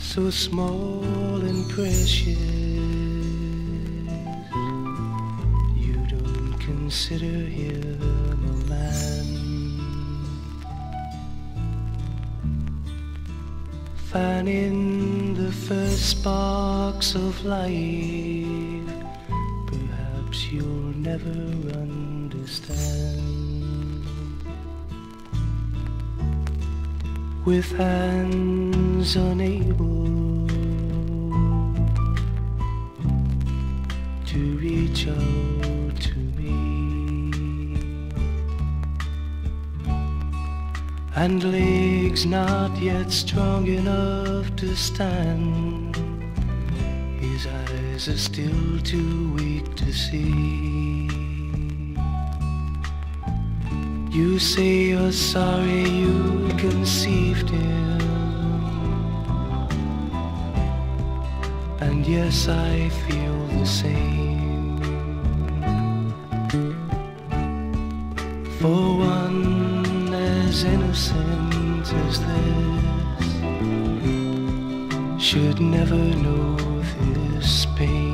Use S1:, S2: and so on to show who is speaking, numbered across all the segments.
S1: so small and precious, you don't consider him a man. Fanning the first sparks of life, perhaps you'll never understand. With hands unable to reach out to me, and legs not yet strong enough to stand, his eyes are still too weak to see. You say you're sorry you conceived him, and yes, I feel the same. For one as innocent as this should never know this pain.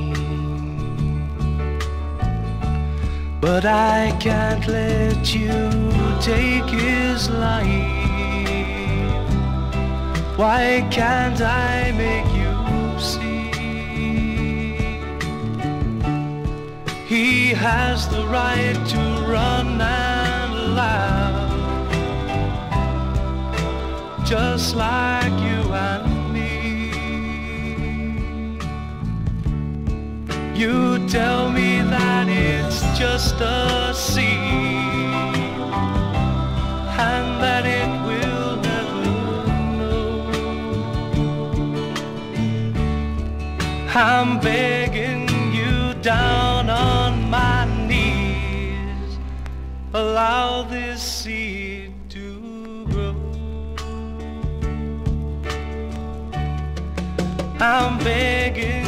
S1: But I can't let you take his life. Why can't I make you see? He has the right to run and laugh, just like you and me. You tell me that it's just a seed, and that it will never know. I'm begging you down on my knees, allow this seed to grow. I'm begging